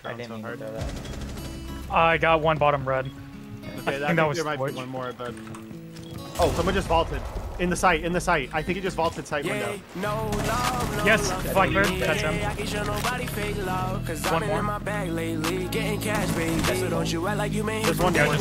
I didn't mean to throw that. I got one bottom red. Okay, I think that was there might be Twitch. one more, but oh, someone just vaulted in the site. In the site, I think he just vaulted site window. Yes, Blackbird. That's him. One more. There's one more.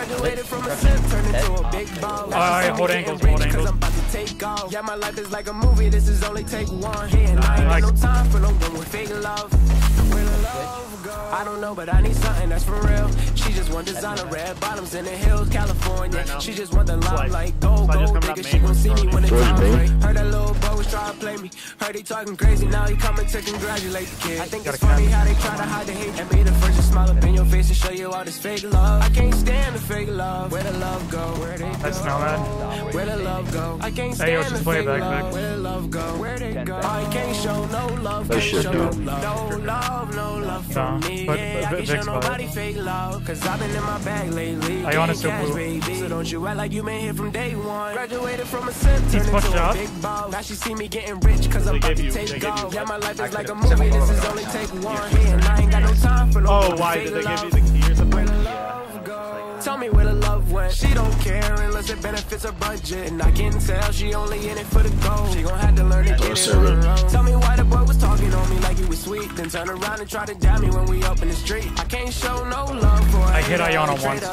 Alright, hold angles, hold angles. Yeah, my life is like a movie. This is only take one. And I ain't got no time for no one with fake love. Where the love go? I don't know, but I need something that's for real. She just want designer red bottoms in the hills, California. She just want the love like gold, digger. She gon' see me when it's time right. Heard that little boy was trying to play me. Heard he talking crazy, now he coming to congratulate the kid. I think it's funny how they try to hide the hate and be the first to smile up in your face and show you all this fake love. I can't stand the fake love. Where the love go? Where they go? That's Nomad. Where the love go? I can't stand the fake love. Where the love go? Where they go? I can't show no love. Can't show no love. No love from me. Yeah, I can't show nobody fake love. Cause I've been in my bag lately. I honestly cash, blue. baby. So don't you act like you been here from day one. Graduated from a cent, turned into a big boss. Now she see me getting rich cause I'm about to take off. Yeah, my life is like a movie. This is only take one. Yeah, and I ain't got no time for no Oh, why did they give you the key or something? Tell me where the love went. She don't care unless it benefits her budget. And I can tell she only in it for the gold. She gon' have to learn to get it on her own. Tell me why the boy was talking on me like he was sweet. Then turn around and try to dab me when we up in the street. I can't show no love for her. I hit Iona once.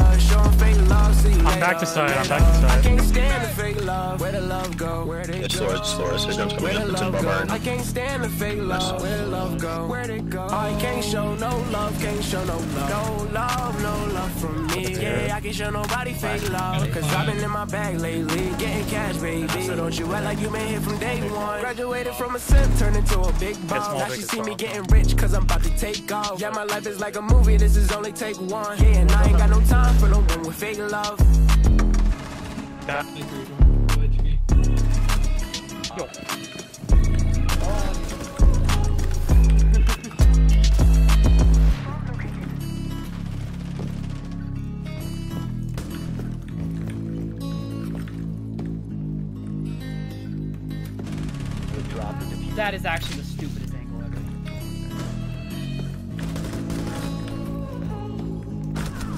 I'm back to side, I'm back to I side. can't stand the fake love. Where the love go? Where they It's go? Lawrence. His name's coming up. It's in Bombard. I can't stand the fake love. Where the love go? Where they go? I can't show no love. Can't show no love. No love from me. Yeah, I can't show nobody fake love. Cause I've been in my bag lately, getting cash, baby. So don't you act like you been here from day one. Graduated from a cent, turned into a big boss. Now she see me getting rich cause I'm about to take off. Yeah, my life is like a movie, this is only take one. Yeah, and I ain't got no time for no one with fake love. That is actually the stupidest.